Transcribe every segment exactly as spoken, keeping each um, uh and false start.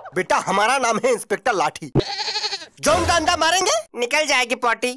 बेटा हमारा नाम है इंस्पेक्टर लाठी। जोन डंडा मारेंगे निकल जाएगी पॉटी।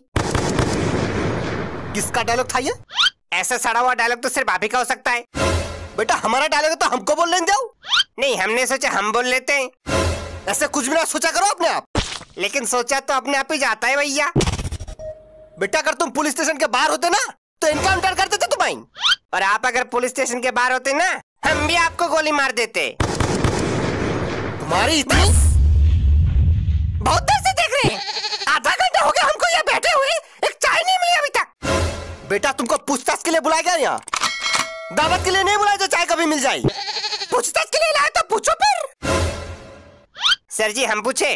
किसका डायलॉग था ये? ऐसा सड़ा हुआ डायलॉग तो सिर्फ आप ही का हो सकता है। बेटा हमारा डायलॉग तो हमको बोल लेने दो। नहीं, हमने सोचा हम बोल लेते हैं। ऐसे कुछ भी ना सोचा करो अपने आप। लेकिन सोचा तो अपने आप ही जाता है भैया। बेटा अगर तुम पुलिस स्टेशन के बाहर होते ना तो एनकाउंटर कर देते तुम्हारी। और आप अगर पुलिस स्टेशन के बाहर होते ना हम भी आपको गोली मार देते। तुम्हारी इतनी बहुत देर से देख रहे हैं। आधा घंटा हो गया हमको यहाँ बैठे हुए, एक चाय नहीं मिली अभी तक। बेटा तुमको पूछताछ के लिए बुलाया गया यहाँ, दावत के लिए नहीं बुलाया जो चाय कभी मिल जाए। पूछताछ के लिए लाया तो पूछो फिर। सर जी हम पूछे?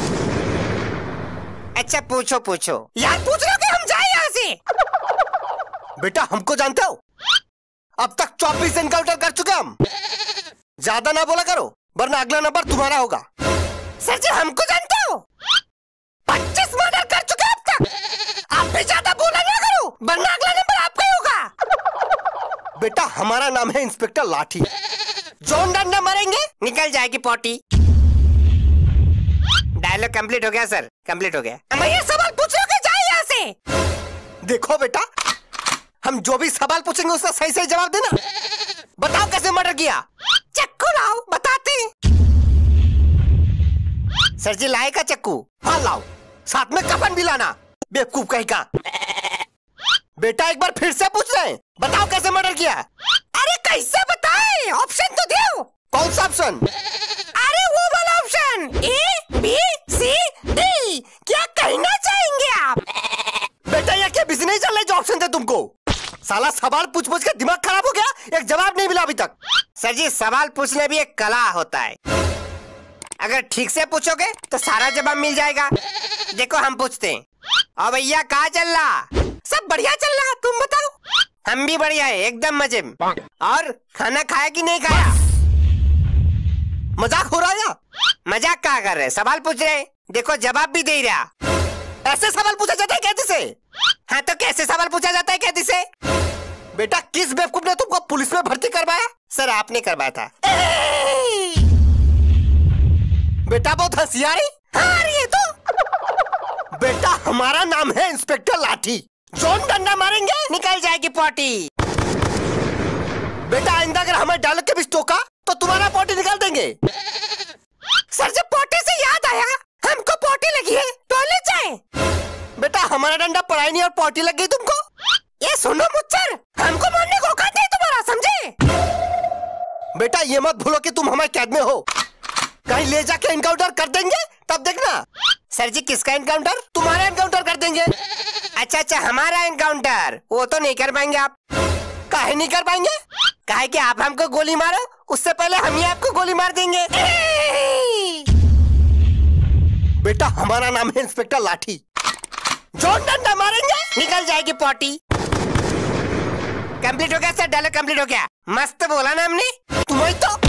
अच्छा पूछो पूछो। यार पूछ रहे हो कि हम जाए यहाँ से? बेटा हमको जानते हो, अब तक चौबीस एनकाउंटर कर चुके हम। ज्यादा ना बोला करो वरना अगला नंबर तुम्हारा होगा। सर जी हमको जानते हो, पच्चीस मर्डर कर चुके अब तक। आप भी ज्यादा बोला ना करो वरना अगला नंबर आपका ही होगा। बेटा हमारा नाम है इंस्पेक्टर लाठी। जोन डंडा मारेंगे निकल जाएगी पॉटी। डायलॉग कंप्लीट हो गया सर, कंप्लीट हो गया। हम ये सवाल पूछ रहे हो कि जाए यहाँ से? देखो बेटा हम जो भी सवाल पूछेंगे उसका सही सही जवाब देना। बताओ कैसे मर्डर किया? चक्कू लाओ बताते। सर जी लाए का चक्कू? हाँ लाओ, साथ में कफन भी लाना। बेवकूफ कहीं का। बेटा एक बार फिर से पूछ रहे हैं, बताओ कैसे मर्डर किया? अरे कैसे बताए, ऑप्शन तो दो। कौन सा ऑप्शन? अरे वो वाला option, A B C D. क्या कहना चाहेंगे आप? बेटा ये क्या बिजनेस चल रहा है जो ऑप्शन दे तुमको? साला सवाल पूछ पूछ के दिमाग खराब हो गया, एक जवाब नहीं मिला अभी तक। सर जी सवाल पूछने भी एक कला होता है, अगर ठीक से पूछोगे तो सारा जवाब मिल जाएगा। देखो हम पूछते हैं, और भैया कहाँ चल रहा? सब बढ़िया चल रहा, तुम बताओ। हम भी बढ़िया है, एकदम मजे में। और खाना खाया कि नहीं खाया? मजाक हो रहा है? मजाक क्या कर रहे, सवाल पूछ रहे, देखो जवाब भी दे रहा। ऐसे सवाल पूछा जाता है कैदी से? हाँ तो कैसे सवाल पूछा जाता है कैदी से? बेटा किस बेवकूफ ने तुमको पुलिस में भर्ती करवाया? सर आपने करवाया था। बेटा बहुत हंसी आ रही। हाँ ये तो। बेटा हमारा नाम है इंस्पेक्टर लाठी। जोन डंडा मारेंगे निकल जाएगी पॉटी। बेटा आइंदा अगर हमें डायलॉग के बीच टोका तो तुम्हारा पॉटी निकाल देंगे। सर जब पॉटी से याद आया, हमको पॉटी लगी है, टॉयलेट जाए। बेटा हमारा डंडा पड़ा ही नहीं और पॉटी लग गई तुमको। ये सुनो मुच्चर, हमको मारने को औकात नहीं तुम्हारा, समझे? बेटा ये मत भूलो कि तुम हमारे कैद में हो, कहीं ले जाके एनकाउंटर कर देंगे तब देखना। सर जी किसका एनकाउंटर? तुम्हारा एनकाउंटर कर देंगे। अच्छा अच्छा हमारा एनकाउंटर, वो तो नहीं कर पाएंगे आप। काहे नहीं कर पाएंगे? काहे कि आप हमको गोली मारो उससे पहले हम ही आपको गोली मार देंगे। बेटा हमारा नाम है इंस्पेक्टर लाठी। जोन डंडा मारेंगे निकल जाएगी पॉटी। कंप्लीट हो गया सर, डायलॉग कंप्लीट हो गया। मस्त बोला ना हमने। तुम्हें तो